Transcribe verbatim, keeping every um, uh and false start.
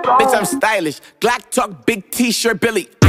Bitch, I'm stylish. Glock talk, big t-shirt, Billy.